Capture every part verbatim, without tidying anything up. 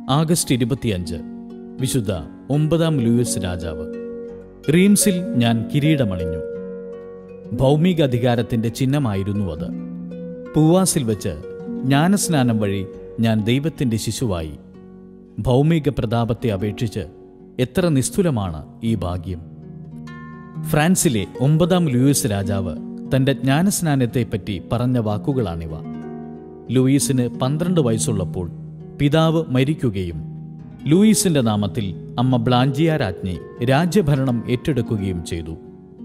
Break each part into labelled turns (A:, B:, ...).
A: August ഇരുപത്തിയഞ്ച്, വിശുദ്ധ ഒമ്പതാം ലൂയിസ് രാജാവ്. റീംസിൽ ഞാൻ കിരീടമണിഞ്ഞു. ഭൗമിക അധികാരത്തിൻ്റെ ചിഹ്നമായിരുന്നു അത്. പൂവാസിൽ വെച്ച് ജ്ഞാനസ്നാനം വഴി ഞാൻ ദൈവത്തിൻ്റെ ശിശുവായി. ഭൗമിക പ്രതാപത്തെ അപേക്ഷിച്ച് എത്ര നിസ്തുലമാണ് ഈ ഭാഗ്യം! ഫ്രാൻസിലെ ഒമ്പതാം ലൂയിസ് രാജാവ് തൻ്റെ ജ്ഞാനസ്നാനത്തെപ്പറ്റി പറഞ്ഞ വാക്കുകളാണിവ. ലൂയിസിന് പന്ത്രണ്ട് വയസ്സുള്ളപ്പോൾ പിതാവ് മരിക്കുകയും ലൂയിസിൻ്റെ നാമത്തിൽ അമ്മ ബ്ലാഞ്ചിയ രാജ്ഞി രാജ്യഭരണം ഏറ്റെടുക്കുകയും ചെയ്തു.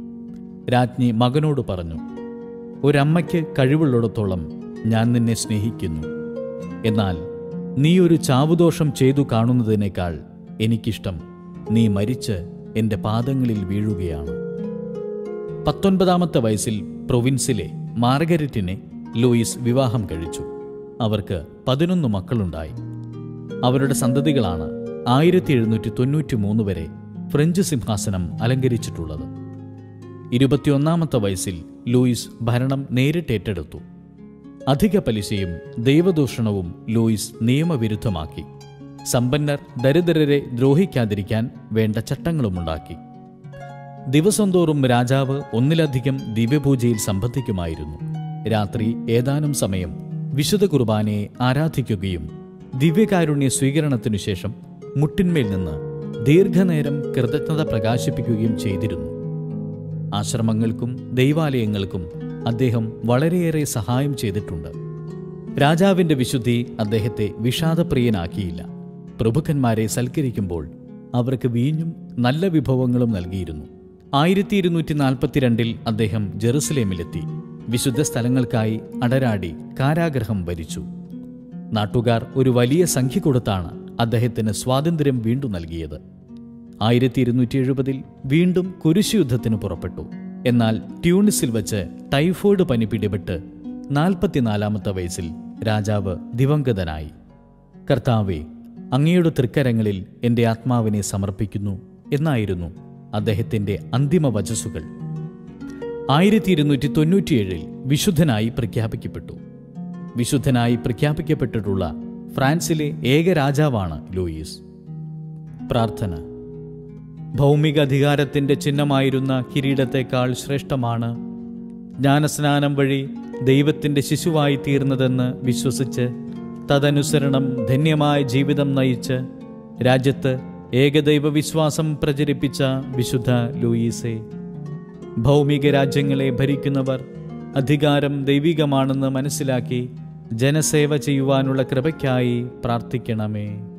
A: രാജ്ഞി മകനോട് പറഞ്ഞു, ഒരമ്മയ്ക്ക് കഴിവുള്ളിടത്തോളം ഞാൻ നിന്നെ സ്നേഹിക്കുന്നു. എന്നാൽ നീ ഒരു ചാവുദോഷം ചെയ്തു കാണുന്നതിനേക്കാൾ എനിക്കിഷ്ടം നീ മരിച്ച് എൻ്റെ പാദങ്ങളിൽ വീഴുകയാണ്. പത്തൊൻപതാമത്തെ വയസ്സിൽ പ്രൊവിൻസിലെ മാർഗരറ്റിനെ ലൂയിസ് വിവാഹം കഴിച്ചു. അവർക്ക് പതിനൊന്ന് മക്കളുണ്ടായി. അവരുടെ സന്തതികളാണ് ആയിരത്തി എഴുന്നൂറ്റി തൊണ്ണൂറ്റി മൂന്ന് വരെ ഫ്രഞ്ച് സിംഹാസനം അലങ്കരിച്ചിട്ടുള്ളത്. ഇരുപത്തിയൊന്നാമത്തെ വയസ്സിൽ ലൂയിസ് ഭരണം നേരിട്ടേറ്റെടുത്തു. അധിക പലിശയും ദൈവദൂഷണവും ലൂയിസ് നിയമവിരുദ്ധമാക്കി. സമ്പന്നർ ദരിദ്രരെ ദ്രോഹിക്കാതിരിക്കാൻ വേണ്ട ചട്ടങ്ങളുമുണ്ടാക്കി. ദിവസം തോറും രാജാവ് ഒന്നിലധികം ദിവ്യപൂജയിൽ സംബന്ധിക്കുമായിരുന്നു. രാത്രി ഏതാനും സമയം വിശുദ്ധ കുർബാനയെ ആരാധിക്കുകയും ദിവ്യകാരുണ്യ സ്വീകരണത്തിനു ശേഷം മുട്ടിന്മേൽ നിന്ന് ദീർഘനേരം കൃതജ്ഞത പ്രകാശിപ്പിക്കുകയും ചെയ്തിരുന്നു. ആശ്രമങ്ങൾക്കും ദൈവാലയങ്ങൾക്കും അദ്ദേഹം വളരെയേറെ സഹായം ചെയ്തിട്ടുണ്ട്. രാജാവിൻ്റെ വിശുദ്ധി അദ്ദേഹത്തെ വിഷാദപ്രിയനാക്കിയില്ല. പ്രഭുക്കന്മാരെ സൽക്കരിക്കുമ്പോൾ അവർക്ക് വീഞ്ഞും നല്ല വിഭവങ്ങളും നൽകിയിരുന്നു. ആയിരത്തി ഇരുന്നൂറ്റി നാൽപ്പത്തിരണ്ടിൽ അദ്ദേഹം ജെറുസലേമിലെത്തി വിശുദ്ധ സ്ഥലങ്ങൾക്കായി അടരാടി കാരാഗ്രഹം ഭരിച്ചു. നാട്ടുകാർ ഒരു വലിയ സംഖ്യ കൊടുത്താണ് അദ്ദേഹത്തിന് സ്വാതന്ത്ര്യം വീണ്ടും നൽകിയത്. ആയിരത്തി ഇരുന്നൂറ്റി എഴുപതിൽ വീണ്ടും കുരിശുയുദ്ധത്തിന് പുറപ്പെട്ടു. എന്നാൽ ട്യൂണിസിൽ വച്ച് ടൈഫോയിഡ് പനി പിടിപെട്ട് നാൽപ്പത്തിനാലാമത്തെ വയസ്സിൽ രാജാവ് ദിവംഗതനായി. കർത്താവേ, അങ്ങയുടെ തൃക്കരങ്ങളിൽ എൻ്റെ ആത്മാവിനെ സമർപ്പിക്കുന്നു എന്നായിരുന്നു അദ്ദേഹത്തിൻ്റെ അന്തിമ വചസ്സുകൾ. ആയിരത്തി ഇരുന്നൂറ്റി തൊണ്ണൂറ്റിയേഴിൽ വിശുദ്ധനായി പ്രഖ്യാപിക്കപ്പെട്ടു. വിശുദ്ധനായി പ്രഖ്യാപിക്കപ്പെട്ടിട്ടുള്ള ഫ്രാൻസിലെ ഏക രാജാവാണ് ലൂയിസ്. പ്രാർത്ഥന. ഭൗമിക അധികാരത്തിൻ്റെ ചിഹ്നമായിരുന്ന കിരീടത്തേക്കാൾ ശ്രേഷ്ഠമാണ് ജ്ഞാനസ്നാനം വഴി ദൈവത്തിൻ്റെ ശിശുവായി തീർന്നതെന്ന് വിശ്വസിച്ച് തദനുസരണം ധന്യമായ ജീവിതം നയിച്ച് രാജ്യത്ത് ഏകദൈവ വിശ്വാസം പ്രചരിപ്പിച്ച വിശുദ്ധ ലൂയിസേ, ഭൗമിക രാജ്യങ്ങളെ ഭരിക്കുന്നവർ അധികാരം ദൈവികമാണെന്ന് മനസ്സിലാക്കി ജനസേവ ചെയ്യുവാനുള്ള കൃപയ്ക്കായി പ്രാർത്ഥിക്കണമേ.